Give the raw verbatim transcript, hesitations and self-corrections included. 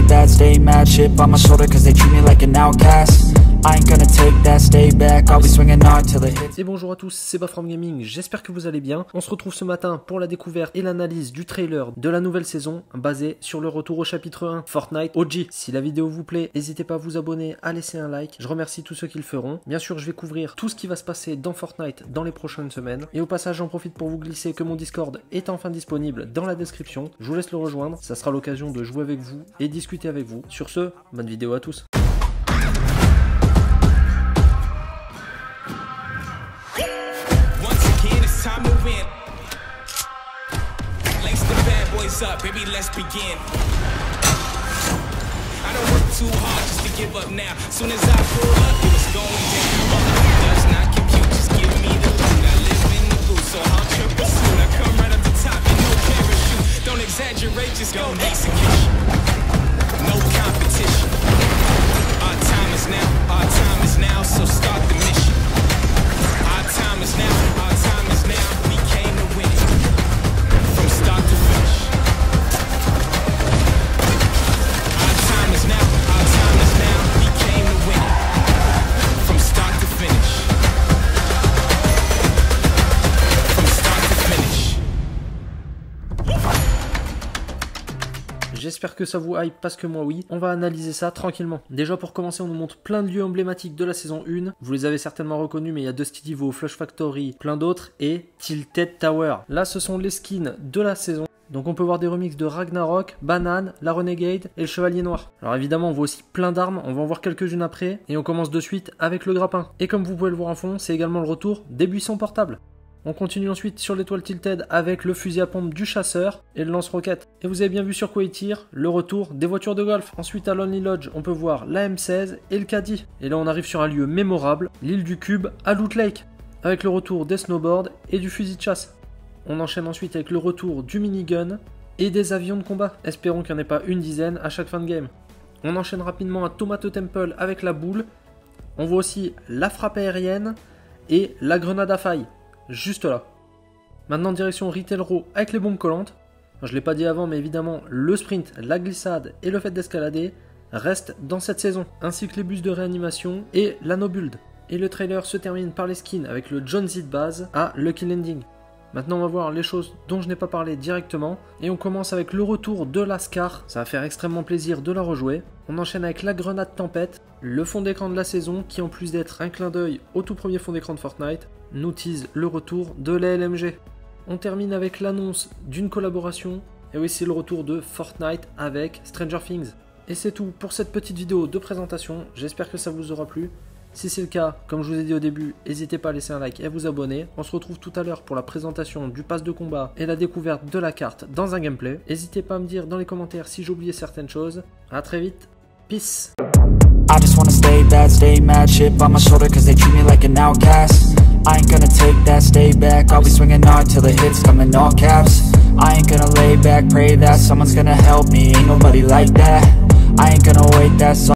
bad, stay mad, chip on my shoulder cause they treat me like an outcast. I ain't gonna take that, stay back, I'll be swinging hard till it hits. Et bonjour à tous, c'est Bafrom Gaming, j'espère que vous allez bien. On se retrouve ce matin pour la découverte et l'analyse du trailer de la nouvelle saison basée sur le retour au chapitre un Fortnite O G. Si la vidéo vous plaît, n'hésitez pas à vous abonner, à laisser un like. Je remercie tous ceux qui le feront. Bien sûr, je vais couvrir tout ce qui va se passer dans Fortnite dans les prochaines semaines. Et au passage, j'en profite pour vous glisser que mon Discord est enfin disponible dans la description. Je vous laisse le rejoindre, ça sera l'occasion de jouer avec vous et discuter avec vous. Sur ce, bonne vidéo à tous. Time to win. Lace the bad boys up, baby, let's begin. I don't work too hard just to give up now. Soon as I pull up, it was going down. Does not compute, just give me the loot. I live in the booth, so I'll trip pursuit. I come right up the top and no parachute. Don't exaggerate, just go execution. No competition. Our time is now, our time is now, so start the mission. Our time is now, our time is now, we came to win it, from start to finish. Our time is now, our time is now, we came to win it, from start to finish. From start to finish. J'espère que ça vous hype parce que moi oui. On va analyser ça tranquillement. Déjà pour commencer, on nous montre plein de lieux emblématiques de la saison un. Vous les avez certainement reconnus, mais il y a Dusty Divo, Flush Factory, plein d'autres et Tilted Tower. Là, ce sont les skins de la saison. Donc on peut voir des remixes de Ragnarok, Banane, la Renegade et le Chevalier Noir. Alors évidemment, on voit aussi plein d'armes, on va en voir quelques-unes après. Et on commence de suite avec le grappin. Et comme vous pouvez le voir en fond, c'est également le retour des buissons portables. On continue ensuite sur l'étoile Tilted avec le fusil à pompe du chasseur et le lance-roquette. Et vous avez bien vu sur quoi il tire, le retour des voitures de golf. Ensuite à Lonely Lodge, on peut voir la M seize et le caddie. Et là on arrive sur un lieu mémorable, l'île du Cube à Loot Lake, avec le retour des snowboards et du fusil de chasse. On enchaîne ensuite avec le retour du minigun et des avions de combat. Espérons qu'il n'y en ait pas une dizaine à chaque fin de game. On enchaîne rapidement à Tomato Temple avec la boule. On voit aussi la frappe aérienne et la grenade à faille. Juste là. Maintenant direction Retail Row avec les bombes collantes. Je ne l'ai pas dit avant, mais évidemment le sprint, la glissade et le fait d'escalader restent dans cette saison, ainsi que les bus de réanimation et la no build. Et le trailer se termine par les skins avec le John Z base à Lucky Landing. Maintenant on va voir les choses dont je n'ai pas parlé directement. Et on commence avec le retour de la Scar. Ça va faire extrêmement plaisir de la rejouer. On enchaîne avec la grenade tempête, le fond d'écran de la saison qui en plus d'être un clin d'œil au tout premier fond d'écran de Fortnite, nous tease le retour de la L M G. On termine avec l'annonce d'une collaboration et aussi le retour de Fortnite avec Stranger Things. Et c'est tout pour cette petite vidéo de présentation, j'espère que ça vous aura plu. Si c'est le cas, comme je vous ai dit au début, n'hésitez pas à laisser un like et à vous abonner. On se retrouve tout à l'heure pour la présentation du pass de combat et la découverte de la carte dans un gameplay. N'hésitez pas à me dire dans les commentaires si j'ai oublié certaines choses. A très vite, peace. I just wanna stay bad, stay mad, chip on my shoulder cause they treat me like an outcast. I ain't gonna take that, stay back, I'll be swinging hard till the hits come in all caps. I ain't gonna lay back, pray that someone's gonna help me, ain't nobody like that. I ain't gonna wait, that's all.